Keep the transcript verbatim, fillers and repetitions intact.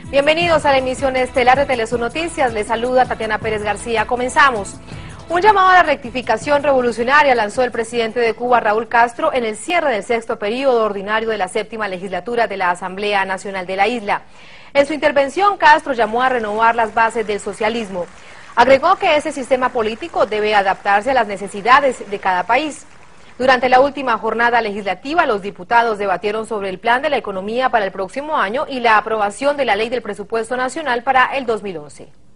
Bienvenidos a la emisión estelar de Telesur Noticias. Les saluda Tatiana Pérez García. Comenzamos. Un llamado a la rectificación revolucionaria lanzó el presidente de Cuba, Raúl Castro, en el cierre del sexto periodo ordinario de la séptima legislatura de la Asamblea Nacional de la isla. En su intervención, Castro llamó a renovar las bases del socialismo. Agregó que ese sistema político debe adaptarse a las necesidades de cada país. Durante la última jornada legislativa, los diputados debatieron sobre el plan de la economía para el próximo año y la aprobación de la ley del presupuesto nacional para el dos mil once.